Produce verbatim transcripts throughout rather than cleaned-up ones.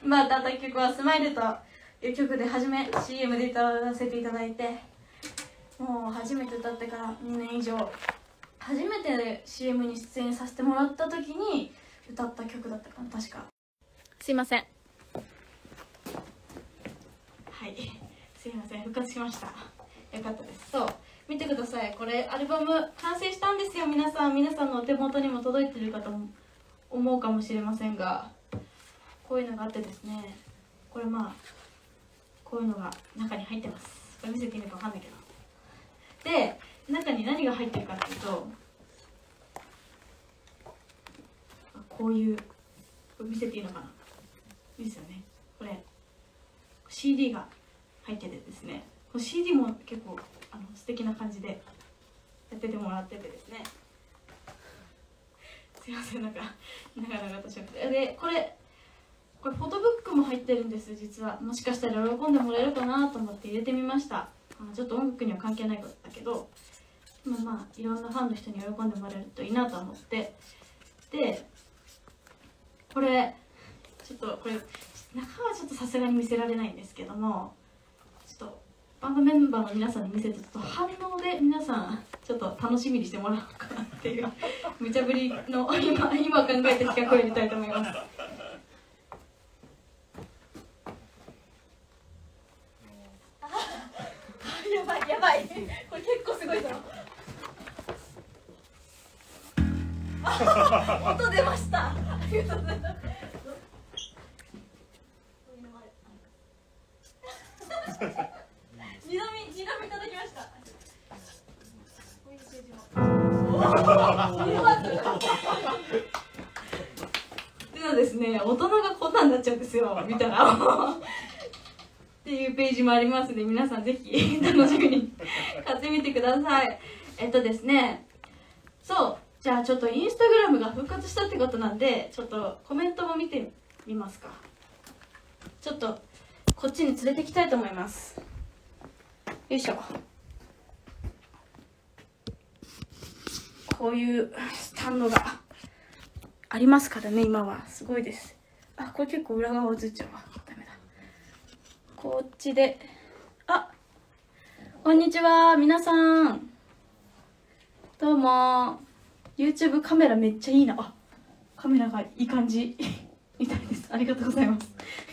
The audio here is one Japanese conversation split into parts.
今歌った曲は「スマイルという曲で初め シーエム で歌わせていただいて、もう初めて歌ってからにねん以上、初めて シーエム に出演させてもらった時に歌った曲だったかな、確か。すいません、はい、すいません、復活しました。よかったです。そう、見てください、これアルバム完成したんですよ。皆さん皆さんのお手元にも届いてる方も思うかもしれませんが、こういうのがあってですね、これまあこういうのが中に入ってます。これ見せていいのかわかんないけど、で中に何が入ってるかっていうと、こういう、これ見せていいのかな、いいですよね。これ シーディー が入っててですね、この シーディー も結構あの素敵な感じでやっててもらっててですね、すいません、なんか長々としゃべって、でこれこれフォトブックも入ってるんです。実はもしかしたら喜んでもらえるかなと思って入れてみました。あのちょっと音楽には関係ないことだけど、まあまあいろんなファンの人に喜んでもらえるといいなと思って、でこれちょっとこれ中はちょっとさすがに見せられないんですけども、ちょっとバンドメンバーの皆さんに見せて、ちょっと反応で皆さんちょっと楽しみにしてもらおうかなっていう無茶ぶりの今今考えた企画をやりたいと思います。やばいやばい、これ結構すごいぞ。音出ました。ありがとうございます。二度見二度見いただきました。こういうページも。ではですね、大人がこんなんなっちゃうんですよ。見たら。っていうページもありますので、皆さんぜひ楽しみに買ってみてください。えっとですね、そうじゃあちょっとインスタグラムが復活したってことなんで、ちょっとコメントも見てみますか。ちょっとこっちに連れてきたいと思います。よいしょ。こういうスタンドがありますからね、今はすごいです。あ、これ結構裏側映っちゃうわ。ダメだ。こっちで、あ、こんにちは皆さん、どうも。 YouTube カメラめっちゃいいな。あ、カメラがいい感じみたいです。ありがとうございます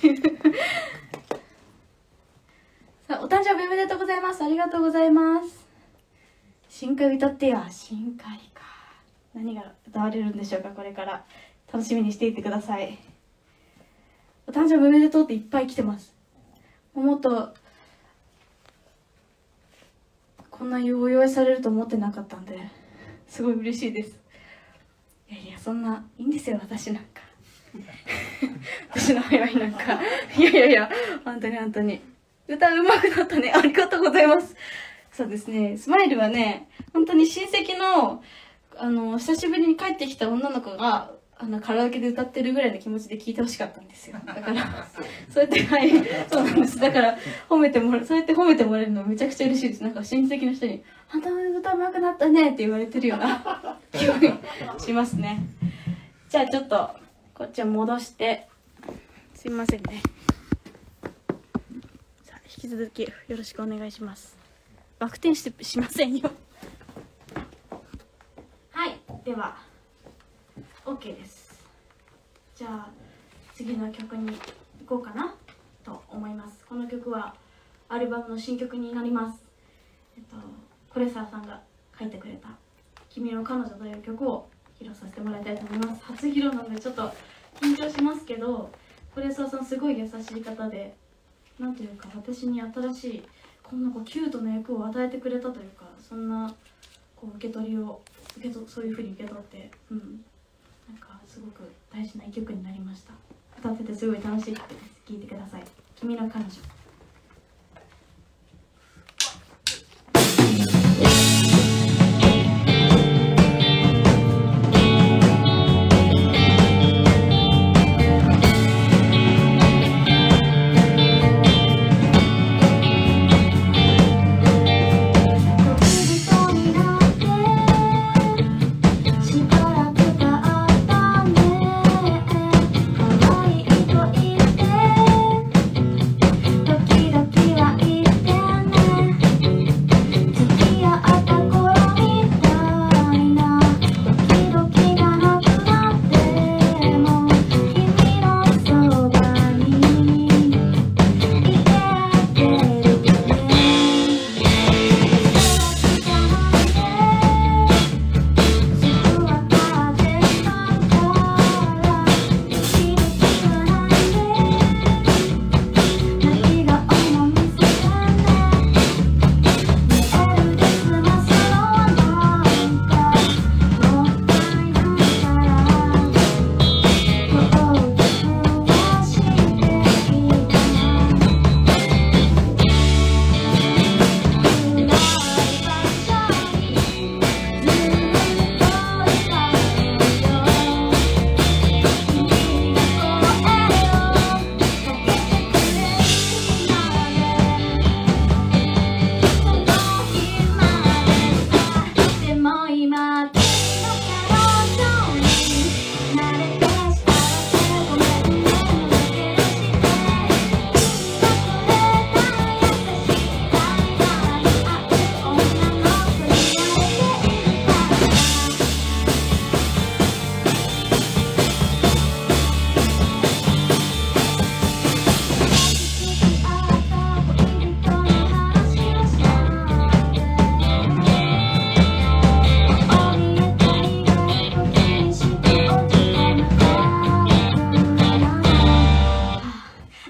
さあ、お誕生日おめでとうございます。ありがとうございます。新歌歌ってや。新歌か、何が歌われるんでしょうか。これから楽しみにしていてください。お誕生日おめでとうっていっぱい来てます。もっとこんなお祝いされると思ってなかったんですごい嬉しいです。いやいや、そんないいんですよ、私なんか私のお祝いなんかいやいやいや、本当に本当に歌うまくなったね。ありがとうございます。そうですね、スマイルはね、本当に親戚のあの久しぶりに帰ってきた女の子があのカラオケで歌ってるぐらいの気持ちで聴いてほしかったんですよ。だからそうやって、はい、そうなんです。だから褒めてもらう、そうやって褒めてもらえるのめちゃくちゃ嬉しいです。なんか親戚の人に「あんた歌うまくなったね」って言われてるような気分しますね。じゃあちょっとこっちを戻して、すいませんね。さあ、引き続きよろしくお願いします。バク転してしませんよ。はい、では OK です。じゃあ次の曲に行こうかなと思います。この曲はアルバムの新曲になります。えっとコレサーさんが書いてくれた「君の彼女」という曲を披露させてもらいたいと思います。初披露なのでちょっと緊張しますけど、コレサーさんすごい優しい方で、なんというか私に新しいこんなこうキュートな役を与えてくれたというか、そんなこう受け取りを受けとそういうふうに受け取って、うん、なんかすごく大事な一曲になりました。歌っててすごい楽しい曲です。聴いてください。君の彼女。 しばらく経ったね、可愛いと言って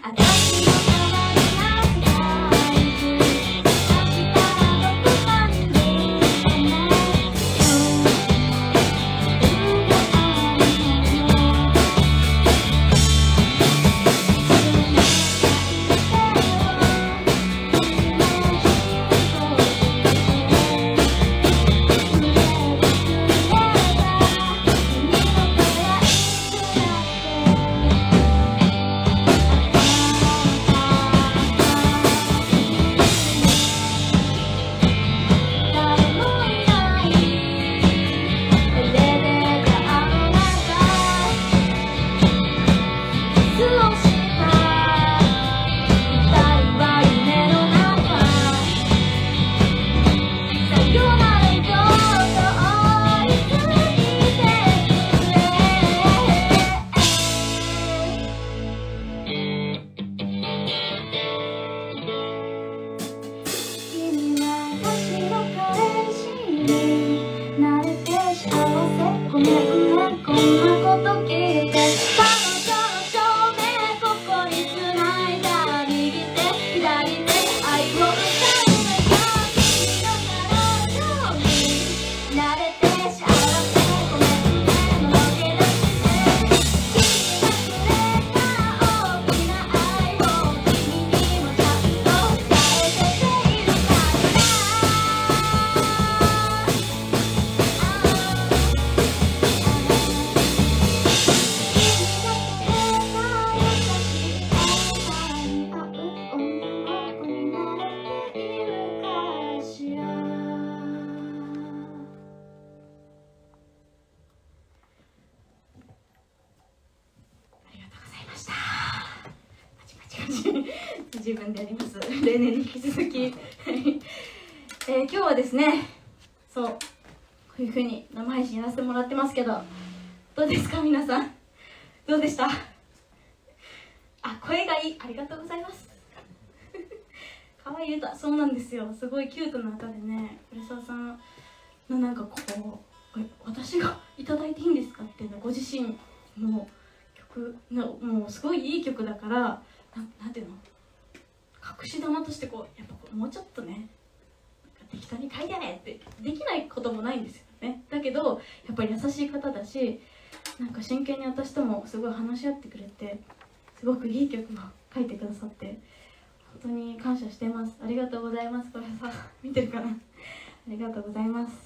自分でやります。例年に引き続き、えー、今日はですね、そうこういう風に生配信やらせてもらってますけど、どうですか皆さん、どうでした？あ、声がいい、ありがとうございます。可愛い歌、そうなんですよ、すごいキュートな歌でね、古澤さんのなんかこう、私がいただいていいんですかっていうの、ご自身の曲のもうすごいいい曲だから、ななんていうの、隠し玉としてこうやっぱこうもうちょっとね適当に書いてねってできないこともないんですよね。だけどやっぱり優しい方だし、なんか真剣に私ともすごい話し合ってくれて、すごくいい曲を書いてくださって本当に感謝してます。ありがとうございます。これさ見てるかな、ありがとうございます。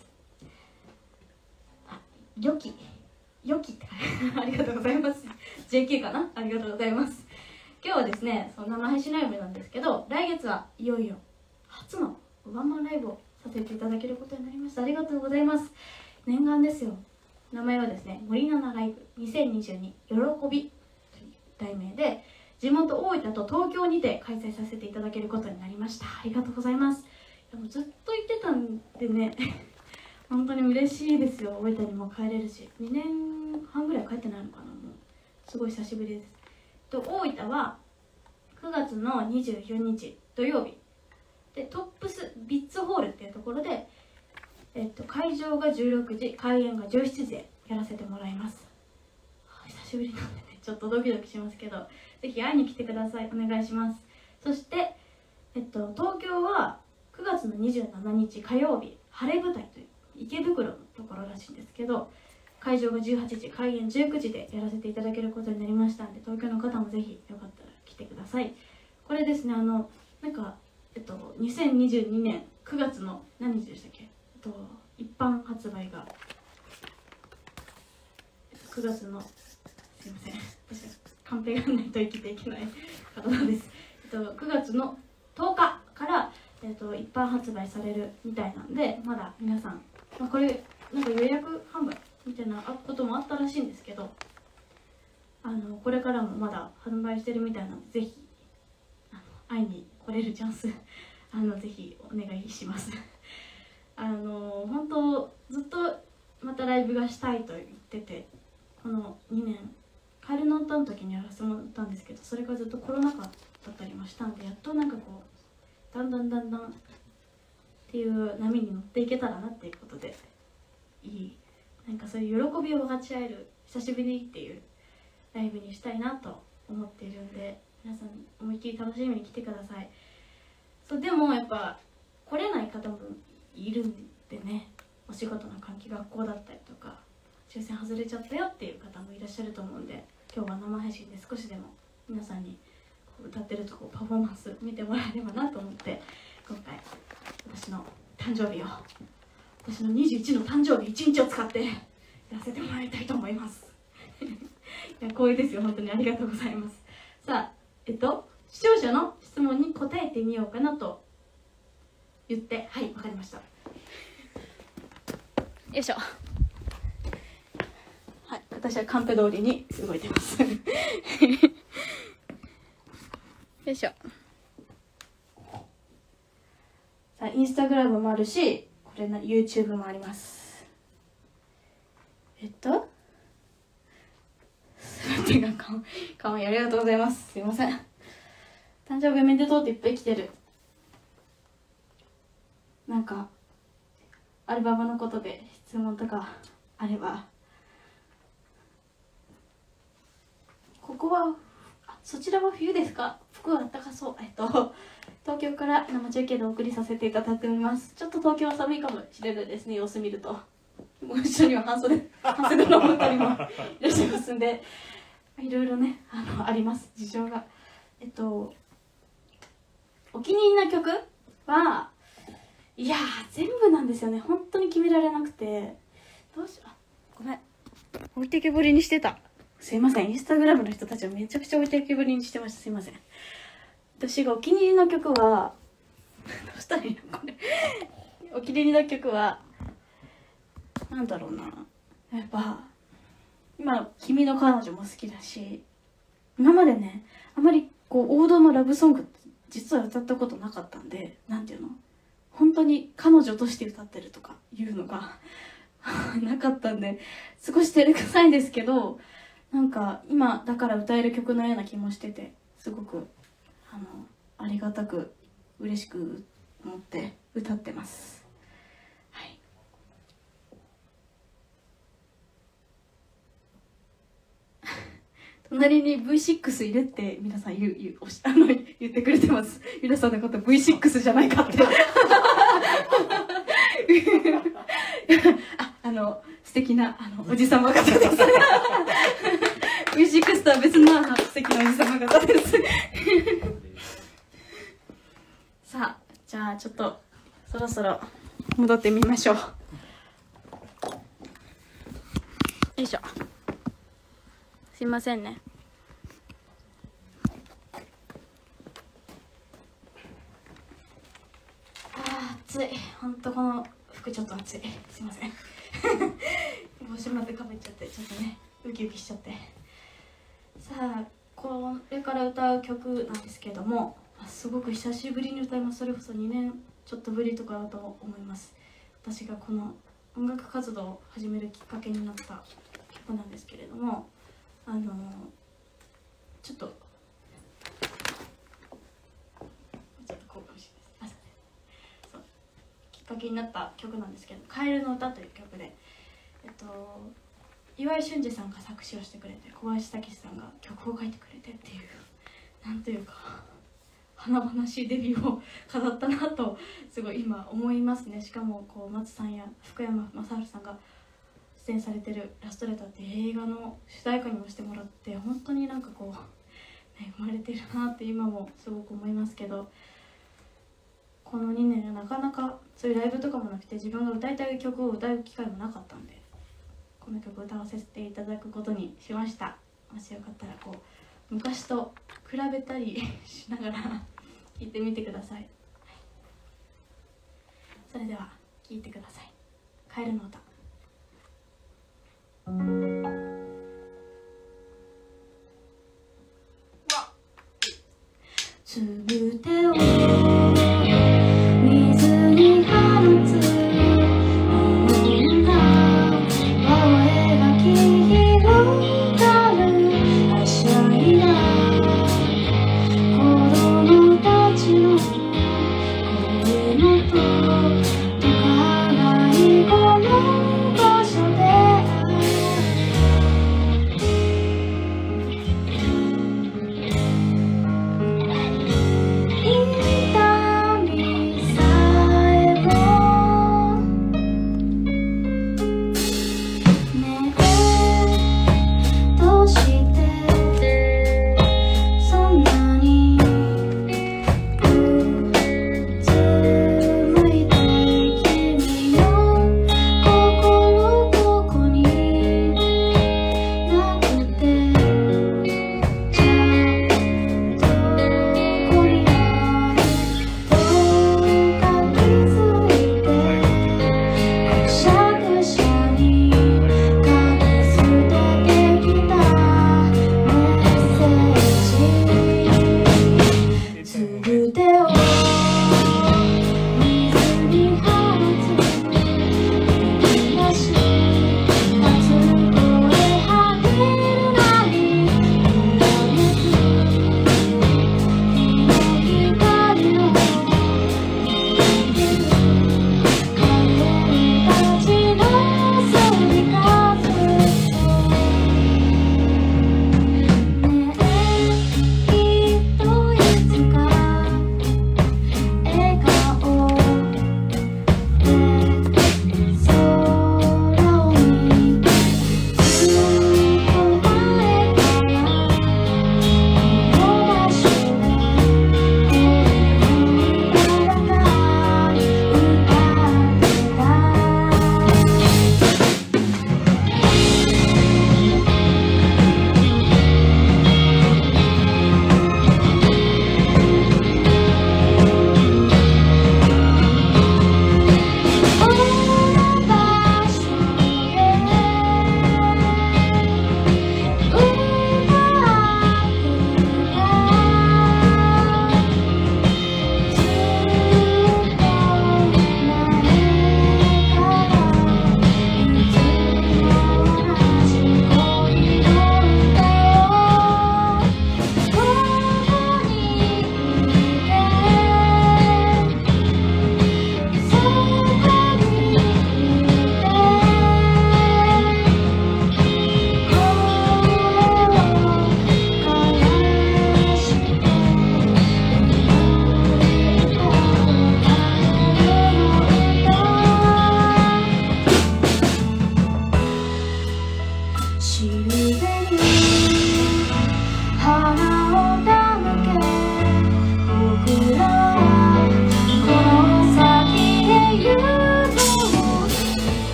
あ、良き良きってありがとうございます。 ジェーケー かな、ありがとうございます。今日はですね、その生配信ライブなんですけど、来月はいよいよ初のワンマンライブをさせていただけることになりました。ありがとうございます。念願ですよ。名前はですね、森七ライブにせんにじゅうに喜びという題名で、地元大分と東京にて開催させていただけることになりました。ありがとうございます。でもずっと言ってたんでね本当に嬉しいですよ。大分にも帰れるし、にねんはんぐらい帰ってないのかな、もうすごい久しぶりです。と大分はくがつのにじゅうしちにち土曜日で、トップスビッツホールっていうところで、えっと、会場がじゅうろくじ、開演がじゅうしちじでやらせてもらいます。久しぶりなんでね、ちょっとドキドキしますけど、ぜひ会いに来てください。お願いします。そして、えっと、東京はくがつのにじゅうしちにち火曜日、晴れ舞台という池袋のところらしいんですけど、会場がじゅうはちじ、開演じゅうくじでやらせていただけることになりましたので、東京の方もぜひよかったら来てください。これですね、あのなんか、えっと、にせんにじゅうにねんくがつの何日でしたっけ、えっと、一般発売がくがつの、すいません、私はカンペがないと生きていけない方なんです、えっと、くがつのとおかから、えっと、一般発売されるみたいなんで、まだ皆さん、まあ、これなんか予約販売みたいなこともあったらしいんですけど、あのこれからもまだ販売してるみたいなので、ぜひあの会いに来れるチャンスあのぜひお願いしますあの本当ずっとまたライブがしたいと言ってて、このにねんカエルの歌の時にやらせてもらったんですけど、それがずっとコロナ禍だったりもしたんで、やっとなんかこうだんだんだんだんっていう波に乗っていけたらなっていうことで、いいなんかそういう喜びを分かち合える久しぶりっていうライブにしたいなと思っているんで、 皆さん思いっきり楽しみに来てください。そうでもやっぱ来れない方もいるんでね、お仕事の関係、学校だったりとか抽選外れちゃったよっていう方もいらっしゃると思うんで、今日は生配信で少しでも皆さんに歌ってるとこパフォーマンス見てもらえればなと思って、今回私の誕生日を私のにじゅういちの誕生日いちにちを使ってやらせてもらいたいと思いますいや光栄ですよ、本当にありがとうございます。さあえっと視聴者の質問に答えてみようかなと言って、はい、わかりました。よいしょ。はい、私はカンペ通りに動いてますよいしょ。さあインスタグラムもあるし、これな YouTube もあります。えっと全てがかわかわいい、ありがとうございます。すいません。誕生日おめでとうっていっぱい来てる。なんかアルバムのことで質問とかあれば。ここはあそちらは冬ですか？服は暖かそう。えっと東京から生中継でお送りさせていただいております。ちょっと東京は寒いかもしれないですね、様子見ると。もう一緒には半袖半袖のお二人もいらっしゃいますんで、いろいろね あのあります、事情が。えっとお気に入りの曲はいやー全部なんですよね。本当に決められなくて、どうしよう。あごめん、置いてけぼりにしてた。すいません。インスタグラムの人たちはめちゃくちゃ置いてけぼりにしてました。すいません。私がお気に入りの曲はどうしたらいいのこれお気に入りの曲はなんだろうな、やっぱ今の「君の彼女」も好きだし、今までねあまりこう王道のラブソング実は歌ったことなかったんで、なんていうの、本当に彼女として歌ってるとかいうのがなかったんで、少し照れくさいんですけど、なんか今だから歌える曲のような気もしてて、すごくあのありがたく嬉しく思って歌ってます。はい。隣に ブイシックス いるって皆さん言う言うおしあの言ってくれてます。皆さんのこと ブイシックス じゃないかってああの素敵なあのおじさま方ですブイシックス とは別のあの素敵なおじさま方ですさあじゃあちょっとそろそろ戻ってみましょう。よいしょ。すいませんね。あー暑い。ほんとこの服ちょっと暑い。すいません帽子までかぶっちゃってちょっとねウキウキしちゃって。さあこれから歌う曲なんですけども、すごく久しぶりに歌います。それこそにねんちょっとぶりとかだと思います。私がこの音楽活動を始めるきっかけになった曲なんですけれども、あのちょっとちょっとこうかもしれないです。あ、そうきっかけになった曲なんですけど、「カエルの歌」という曲で、えっと岩井俊二さんが作詞をしてくれて、小林武史さんが曲を書いてくれてっていう、なんというか華々しいデビューを飾ったなとすごい今思いますね。しかもこう松さんや福山雅治さんが出演されてる「ラストレター」っていう映画の主題歌にもしてもらって、本当になんかこう、ね、生まれてるなって今もすごく思いますけど、このにねんなかなかそういうライブとかもなくて、自分が歌いたい曲を歌う機会もなかったんで、この曲を歌わせていただくことにしました。もしよかったらこう昔と比べたりしながら聴いてみてください。それでは聴いてください。カエルの歌。つぶてを水に放つ「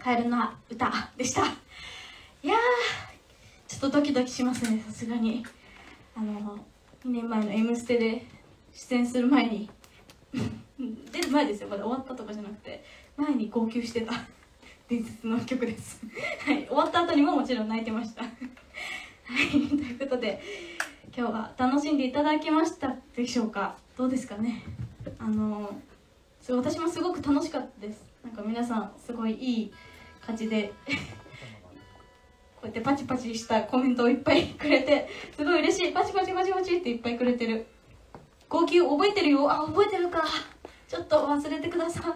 カエルの歌でした。いやーちょっとドキドキしますね、さすがに。あのにねんまえの「M ステ」で出演する前に出る前ですよ、まだ終わったとかじゃなくて前に号泣してた伝説の曲ですはい、終わった後にももちろん泣いてましたはいということで今日は楽しんでいただけましたでしょうか。どうですかね。あのそう私もすごく楽しかったです。なんか皆さんすごいいい感じでこうやってパチパチしたコメントをいっぱいくれてすごい嬉しい。パチパチパチパチっていっぱいくれてる。号泣覚えてるよ。あ、覚えてるか。ちょっと忘れてください。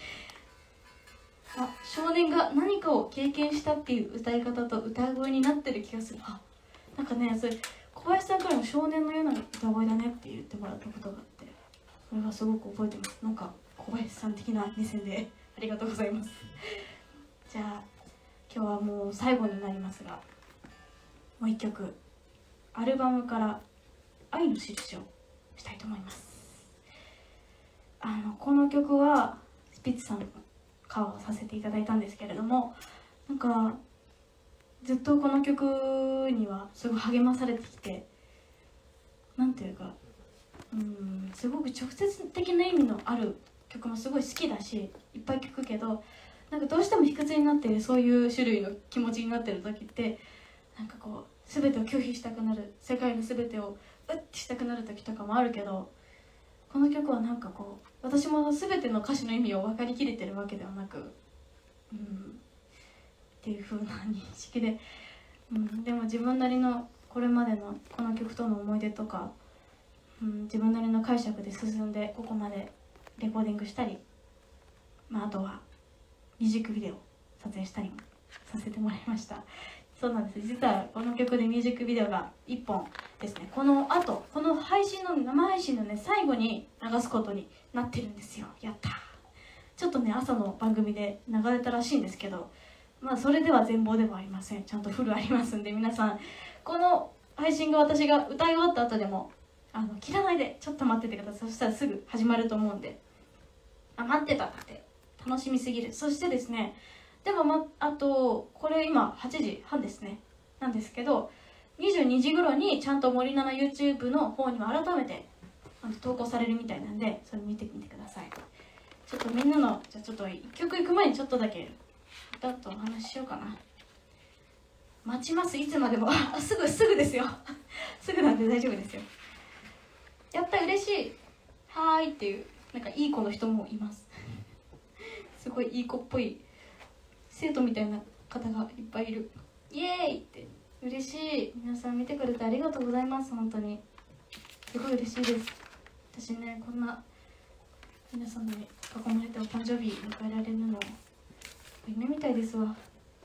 あ、少年が何かを経験したっていう歌い方と歌声になってる気がする。あ、なんかね、それ小林さんからも少年のような歌声だねって言ってもらったことがあって、それはすごく覚えてます。なんか小林さん的な目線でありがとうございますじゃあ今日はもう最後になりますが、もう一曲アルバムから「愛の印」をしたいと思います。あのこの曲はスピッツさんのカバーをさせていただいたんですけれども、なんかずっとこの曲にはすごい励まされてきて、なんていうかうんすごく直接的な意味のある曲もすごい好きだしいっぱい聴くけど、なんかどうしても卑屈になっているそういう種類の気持ちになってる時ってなんかこう全てを拒否したくなる、世界の全てをうってしたくなる時とかもあるけど、この曲はなんかこう私も全ての歌詞の意味を分かりきれてるわけではなく、うん、っていう風な認識で、うん、でも自分なりのこれまでのこの曲との思い出とか、うん、自分なりの解釈で進んでここまでレコーディングしたり、まあ、あとはミュージックビデオ撮影したりもさせてもらいました。そうなんです、実はこの曲でミュージックビデオがいっぽんですね、このあとこの配信の生配信のね最後に流すことになってるんですよ。やったー。ちょっとね朝の番組で流れたらしいんですけど、まあそれでは全貌ではありません。ちゃんとフルありますんで、皆さんこの配信が私が歌い終わった後でもあの切らないでちょっと待っててください。そしたらすぐ始まると思うんで、あ待ってたって楽しみすぎる。そしてですね、でも、ま、あとこれ今はちじはんですねなんですけど、にじゅうにじ頃にちゃんと森七 YouTube の方にも改めて投稿されるみたいなんで、それ見てみてください。ちょっとみんなのじゃあちょっといっきょく行く前にちょっとだけ歌とお話ししようかな。待ちます、いつまでもあすぐすぐですよすぐなんで大丈夫ですよ。やった嬉しい、はーいっていうなんかいい子の人もいますすごいいい子っぽい生徒みたいな方がいっぱいいる。イエーイって嬉しい。皆さん見てくれてありがとうございます。本当にすごい嬉しいです。私ねこんな皆さんに囲まれてお誕生日迎えられるの夢みたいですわ。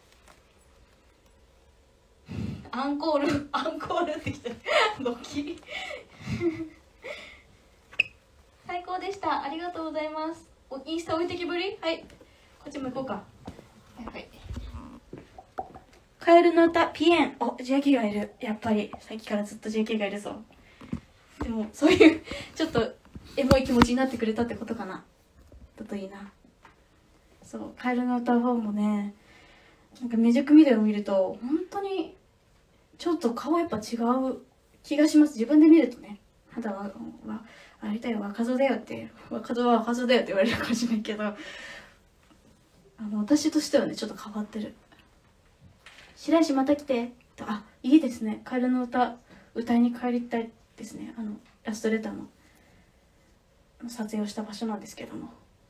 アンコールアンコールってきてドキ最高でした、ありがとうございます。おインスタ置いてきぶり、はいこっちも行こうか。はいはい、カエルの歌ピエン。お ジェーケー がいる。やっぱりさっきからずっと ジェーケー がいるぞ。でもそういうちょっとエモい気持ちになってくれたってことかな。だといいな。そうカエルの歌ファンもね、なんかミュージックビデオを見ると本当にちょっと顔やっぱ違う気がします。自分で見るとね、肌ははあれだよ若造だよって若造は若造だよって言われるかもしれないけど、あの私としてはねちょっと変わってる。白石また来て。あ、いいですね。カエルの歌歌いに帰りたいですね。あのラストレターの撮影をした場所なんですけども、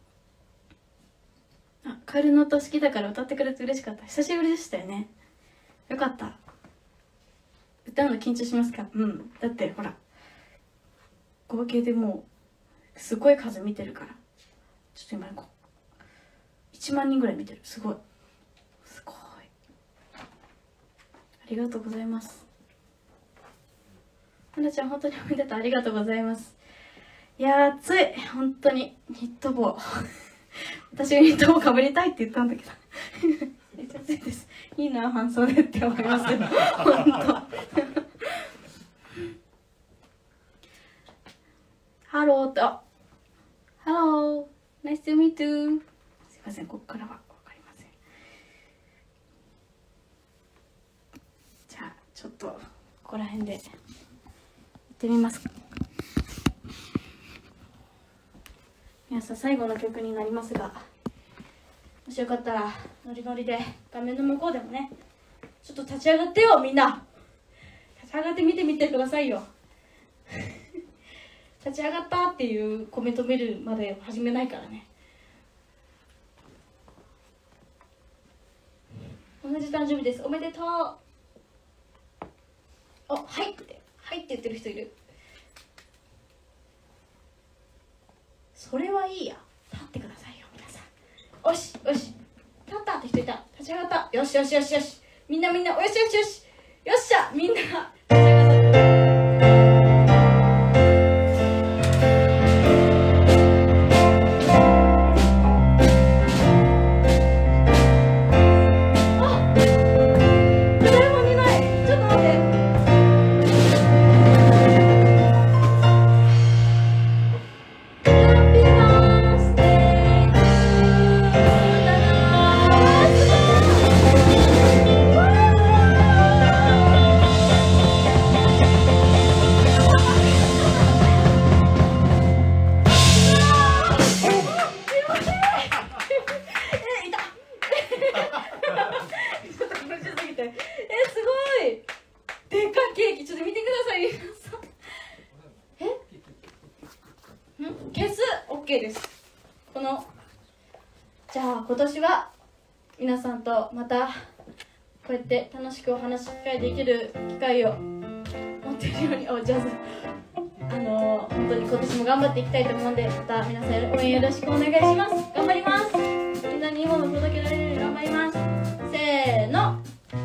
あ、カエルの歌好きだから歌ってくれて嬉しかった。久しぶりでしたよね。よかった。歌うの緊張しますか？うん。だってほら合計でもうすごい数見てるから、ちょっと今こういちまんにんぐらい見てる。すごいすごい、ありがとうございます。はなちゃん本当におめでとう、ありがとうございます。いやー暑い、本当にニット帽私がニット帽かぶりたいって言ったんだけどめっちゃ暑いです。いいな半袖って思いますけど本当ハローって、あ、ハロー、ナイストゥミートゥー。すいません、ここからはわかりません。 とここら辺で行ってみますか。皆さん最後の曲になりますが、もしよかったらノリノリで画面の向こうでもね、ちょっと立ち上がってよ、みんな立ち上がって見てみてくださいよ立ち上がったっていうコメント見るまで始めないからね。同じ誕生日です、おめでとう。お、はいってはいって言ってる人いる。それはいいや、立ってくださいよ皆さん。よしよし、立ったって人いた。立ち上がった。よしよしよしよし、みんなみんな、よしよしよしよっしゃ、みんな立ち上がった。このじゃあ今年は皆さんとまたこうやって楽しくお話し機会できる機会を持っているように、お上手、あのー、本当に今年も頑張っていきたいと思うんで、また皆さん応援よろしくお願いします。頑張ります。みんなにいいものを届けられるように頑張ります。せーの。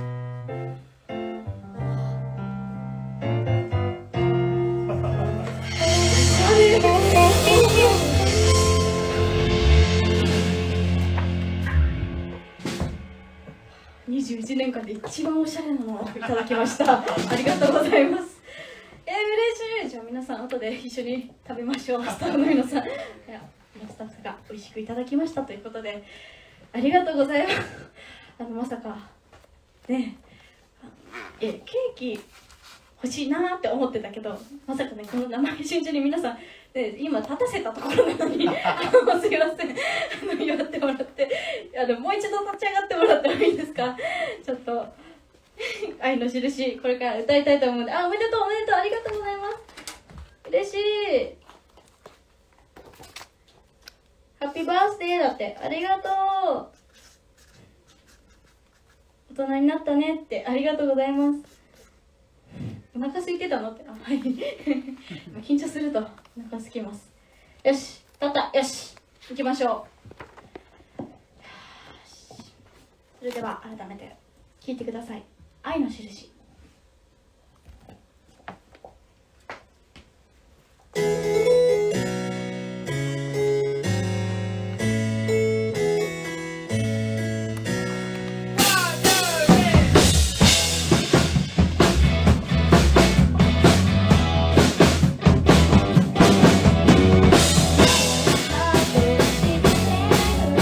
にじゅういちねんかんで一番おしゃれなのをいただきましたありがとうございます。えー、嬉しい。じゃあ皆さん後で一緒に食べましょう。スタッフの皆さん、いやスタッフが美味しくいただきましたということでありがとうございます。あのまさかねえ、ケーキ欲しいなーって思ってたけど、まさかねこの生配信中に皆さん、ね、今立たせたところなのにあのすいません、あの祝ってもらって、あのもう一度立ち上がってもらってもいいですか。ちょっと愛の印これから歌いたいと思うので、あ、おめでとうおめでとう、ありがとうございます。嬉しい。ハッピーバースデーだって、ありがとう。大人になったねって、ありがとうございます。お腹空いてたのって、あ、はい緊張するとお腹空きます。よし、立った、よし行きましょう。それでは改めて聴いてください。愛の印。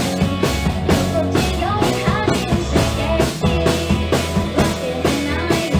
心地よい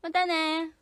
またね。